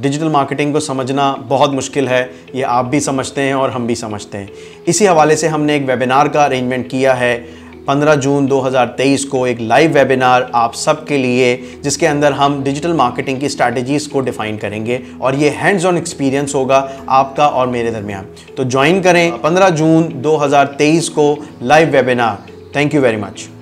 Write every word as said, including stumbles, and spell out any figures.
Digital marketing को समझना बहुत मुश्किल है, ये आप भी समझते हैं और हम भी समझते हैं। इसी हवाले से हमने एक वेबिनार का अरेंजमेंट किया है पंद्रह जून दो हज़ार तेईस को, एक लाइव वेबिनार आप सब के लिए, जिसके अंदर हम डिजिटल मार्केटिंग की स्ट्रैटेजीज़ को डिफ़ाइन करेंगे और ये हैंड्स ऑन एक्सपीरियंस होगा आपका और मेरे दरमियान। तो ज्वाइन करें पंद्रह जून दो हज़ार तेईस को live webinar. Thank you very much.